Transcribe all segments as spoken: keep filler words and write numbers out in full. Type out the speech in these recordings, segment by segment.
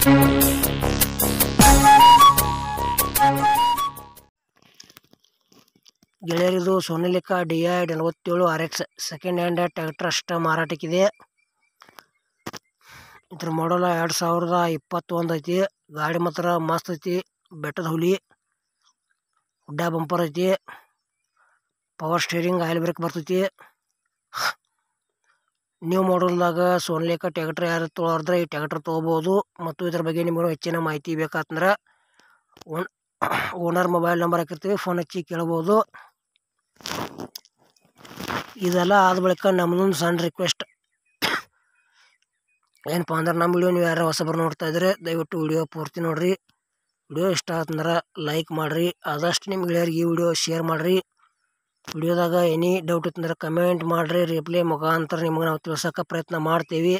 ಗೆಳೆಯರಿದು Sonalika D I ನಲವತ್ತೇಳು R X second hand tractor ಅಷ್ಟ ಮಾರಾಟಕ್ಕಿದೆ. ಇದ್ರ ಮಾಡಲ್ ಎರಡು ಸಾವಿರದ ಇಪ್ಪತ್ತೊಂದು ಐತಿ. ಗಾಡಿ ಮಾತ್ರ ಮಸ್ತ್ ಐತಿ. ಬೆಟ್ಟದ ಹುಲಿ, ಹುಡ್ಡ ಬಂಪರ್ ಐತಿ. ಪವರ್ ಸ್ಟೇರಿಂಗ್, ಆಯಿಲ್ ಬ್ರೇಕ್ ಬರ್ತೈತಿ. ನ್ಯೂ ಮಾಡಲ್ದಾಗ ಸೋನಾಲಿಕಾ ಟ್ರ್ಯಾಕ್ಟರ್ ಯಾರು ತೊಗೊಳಾರ್ದ್ರೆ ಈ ಟ್ರ್ಯಾಕ್ಟರ್ ತೊಗೋಬೋದು. ಮತ್ತು ಇದ್ರ ಬಗ್ಗೆ ನಿಮಗೂ ಹೆಚ್ಚಿನ ಮಾಹಿತಿ ಬೇಕಾತಂದ್ರೆ ಓನ್ ಓನರ್ ಮೊಬೈಲ್ ನಂಬರ್ ಹಾಕಿರ್ತೀವಿ, ಫೋನ್ ಹಚ್ಚಿ ಕೇಳ್ಬೋದು. ಇದೆಲ್ಲ ಆದ ಬಳಿಕ ನಮ್ಮದೊಂದು ಸಣ್ಣ ರಿಕ್ವೆಸ್ಟ್ ಏನಪ್ಪ ಅಂದ್ರೆ ನಮ್ಮ ವಿಡಿಯೋ ನೀವು ಯಾರು ಹೊಸಬರು ನೋಡ್ತಾ ಇದ್ರೆ ದಯವಿಟ್ಟು ವಿಡಿಯೋ ಪೂರ್ತಿ ನೋಡಿರಿ. ವಿಡಿಯೋ ಇಷ್ಟ ಆತಂದ್ರೆ ಲೈಕ್ ಮಾಡಿರಿ. ಆದಷ್ಟು ನಿಮ್ಮ ಗೆಳೆಯರಿಗೆ ಈ ವಿಡಿಯೋ ಶೇರ್ ಮಾಡಿರಿ. ವಿಡಿಯೋದಾಗ ಎನಿ ಡೌಟ್ ಇತ್ತಂದ್ರೆ ಕಮೆಂಟ್ ಮಾಡಿರಿ. ರಿಪ್ಲೈ ಮುಖಾಂತರ ನಿಮ್ಗೆ ನಾವು ತಿಳ್ಸೋಕೆ ಪ್ರಯತ್ನ ಮಾಡ್ತೀವಿ.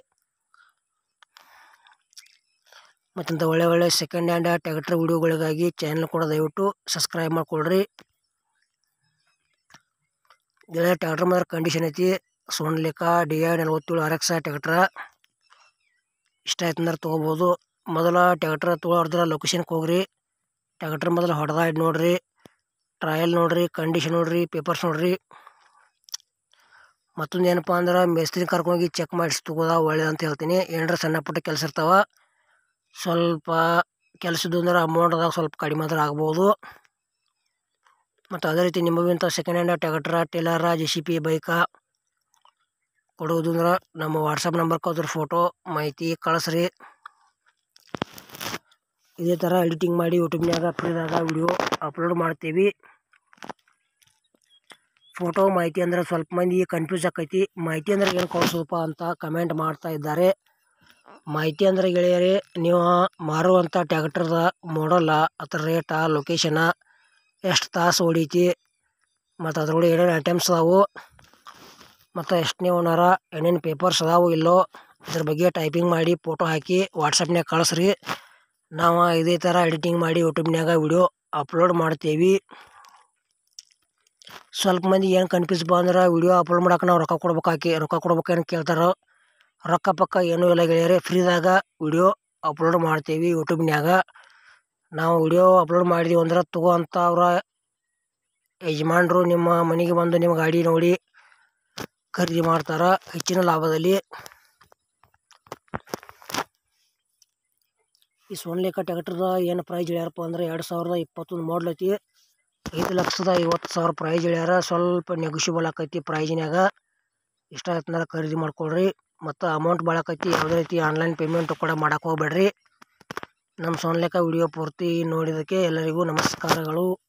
ಮತ್ತಂತ ಒಳ್ಳೆ ಒಳ್ಳೆ ಸೆಕೆಂಡ್ ಹ್ಯಾಂಡ್ ಟ್ರ್ಯಾಕ್ಟರ್ ವಿಡಿಯೋಗಳಿಗಾಗಿ ಚಾನಲ್ ಕೂಡ ದಯವಿಟ್ಟು ಸಬ್ಸ್ಕ್ರೈಬ್ ಮಾಡ್ಕೊಳ್ರಿ. ಗೆಳೆಯ ಟ್ರ್ಯಾಕ್ಟರ್ ಮಾತ್ರ ಕಂಡೀಷನ್ ಐತಿ. ಸೋನಾಲಿಕಾ ಡಿ ಐ ನಲವತ್ತೇಳು ಆರ್ ಎಕ್ಸ್ ಟ್ರ್ಯಾಕ್ಟರ್ ಇಷ್ಟ ಆಯ್ತಂದ್ರೆ ತೊಗೋಬೋದು. ಮೊದಲ ಟ್ರ್ಯಾಕ್ಟರ್ ತೊಗೊಳಾರ್ದ್ರೆ ಲೊಕೇಶನ್ಗೆ ಹೋಗ್ರಿ. ಟ್ರ್ಯಾಕ್ಟರ್ ಮೊದಲು ಹೊಡೆದಾಡಿ ನೋಡ್ರಿ, ಟ್ರಯಲ್ ನೋಡ್ರಿ, ಕಂಡೀಷನ್ ನೋಡ್ರಿ, ಪೇಪರ್ಸ್ ನೋಡ್ರಿ. ಮತ್ತೊಂದು ಏನಪ್ಪ ಅಂದ್ರೆ ಮೇಸ್ತ್ರಿ ಕರ್ಕೊಂಡೋಗಿ ಚೆಕ್ ಮಾಡಿಸಿ ತಗೋದ ಒಳ್ಳೇದಂತ ಹೇಳ್ತೀನಿ. ಏನಾರ ಸಣ್ಣ ಪುಟ್ಟ ಕೆಲಸ ಇರ್ತಾವ, ಸ್ವಲ್ಪ ಕೆಲಸದ್ದು ಅಂದ್ರೆ ಅಮೌಂಟ್ದಾಗ ಸ್ವಲ್ಪ ಕಡಿಮೆ ಆದ್ರೆ ಆಗ್ಬೋದು. ಮತ್ತು ಅದೇ ರೀತಿ ನಿಮಗೂ ಇಂಥ ಸೆಕೆಂಡ್ ಹ್ಯಾಂಡ್ ಟ್ರ್ಯಾಕ್ಟರ್, ಟೇಲರ, ಜೆ ಸಿ ಪಿ, ಬೈಕ ಕೊಡುವುದು ಅಂದ್ರೆ ನಮ್ಮ ವಾಟ್ಸಪ್ ನಂಬರ್ಗೆ ಅದ್ರ ಫೋಟೋ ಮಾಹಿತಿ ಕಳಿಸ್ರಿ. ಇದೇ ಥರ ಎಡಿಟಿಂಗ್ ಮಾಡಿ ಯೂಟ್ಯೂಬ್ನಾಗ ಫ್ರೀದಾಗ ವಿಡಿಯೋ ಅಪ್ಲೋಡ್ ಮಾಡ್ತೀವಿ. ಫೋಟೋ ಮಾಹಿತಿ ಅಂದ್ರೆ ಸ್ವಲ್ಪ ಮಂದಿ ಕನ್ಫ್ಯೂಸ್ ಆಕೈತಿ. ಮಾಹಿತಿ ಅಂದ್ರೆ ಏನು ಕಳಿಸೋದಪ್ಪ ಅಂತ ಕಮೆಂಟ್ ಮಾಡ್ತಾ ಇದ್ದಾರೆ. ಮಾಹಿತಿ ಅಂದ್ರೆ ಗೆಳೆಯರೇ, ನೀವು ಮಾರುವಂಥ ಟ್ರ್ಯಾಕ್ಟರ್ದ ಮಾಡಲ್ಲ, ಅದರ ರೇಟ, ಲೊಕೇಶನ, ಎಷ್ಟು ತಾಸು ಹೊಡೀತಿ, ಮತ್ತು ಅದ್ರೊಳಗೆ ಏನೇನು ಐಟಮ್ಸ್ ಅದಾವು, ಮತ್ತು ಎಷ್ಟನೇ ಓನರ, ಏನೇನು ಪೇಪರ್ಸ್ ಅದಾವು ಇಲ್ಲೋ, ಇದ್ರ ಬಗ್ಗೆ ಟೈಪಿಂಗ್ ಮಾಡಿ ಫೋಟೋ ಹಾಕಿ ವಾಟ್ಸಪ್ನಾಗ ಕಳಿಸ್ರಿ. ನಾವು ಇದೇ ಥರ ಎಡಿಟಿಂಗ್ ಮಾಡಿ ಯೂಟ್ಯೂಬ್ನಾಗ ವಿಡಿಯೋ ಅಪ್ಲೋಡ್ ಮಾಡ್ತೀವಿ. ಸ್ವಲ್ಪ ಮಂದಿ ಏನು ಕನ್ಫ್ಯೂಸ್ ಬಂದ್ರೆ ವಿಡಿಯೋ ಅಪ್ಲೋಡ್ ಮಾಡೋಕೆ ನಾವು ರೊಕ್ಕ ಕೊಡ್ಬೇಕಾಕಿ ರೊಕ್ಕ ಕೊಡ್ಬೇಕೇನು ಕೇಳ್ತಾರೋ. ರೊಕ್ಕ ಪಕ್ಕ ಏನೂ ಇಲ್ಲ ಗೆಳೆಯರೇ, ಫ್ರೀದಾಗ ವಿಡಿಯೋ ಅಪ್ಲೋಡ್ ಮಾಡ್ತೀವಿ ಯೂಟ್ಯೂಬ್ನಾಗ. ನಾವು ವಿಡಿಯೋ ಅಪ್ಲೋಡ್ ಮಾಡಿದೀವಿ ಅಂದ್ರೆ ತಗೋ ಅಂತ ಅವರ ಯಜಮಾನರು ನಿಮ್ಮ ಮನೆಗೆ ಬಂದು ನಿಮ್ಮ ಗಾಡಿ ನೋಡಿ ಖರೀದಿ ಮಾಡ್ತಾರೆ ಹೆಚ್ಚಿನ ಲಾಭದಲ್ಲಿ. ಈ ಸೋನಾಲಿಕಾ ಟ್ರ್ಯಾಕ್ಟರ್ದ ಏನು ಪ್ರೈಸ್ ಹೇಳ್ಯಾರಪ್ಪ ಅಂದ್ರೆ ಎರಡು ಸಾವಿರದ ಇಪ್ಪತ್ತೊಂದು ಮಾಡಲ್ ಐತಿ. ಐದು ಲಕ್ಷದ ಐವತ್ತು ಸಾವಿರ ಪ್ರೈಸ್ ಹೇಳ್ಯಾರ. ಸ್ವಲ್ಪ ನೆಗೋಷಿಯಬಲ್ ಆಕೈತಿ ಪ್ರೈಜ್ನಾಗ. ಇಷ್ಟ ಆಯ್ತಂದ್ರೆ ಖರೀದಿ ಮಾಡ್ಕೊಳ್ರಿ. ಮತ್ತು ಅಮೌಂಟ್ ಭಾಳ ಆಕೈತಿ. ಯಾವುದೇ ರೀತಿ ಆನ್ಲೈನ್ ಪೇಮೆಂಟ್ ಕೂಡ ಮಾಡೋಕೆ ಹೋಗ್ಬೇಡ್ರಿ. ನಮ್ಮ ಸೋನಾಲಿಕಾ ವಿಡಿಯೋ ಪೂರ್ತಿ ನೋಡಿದ್ದಕ್ಕೆ ಎಲ್ಲರಿಗೂ ನಮಸ್ಕಾರಗಳು.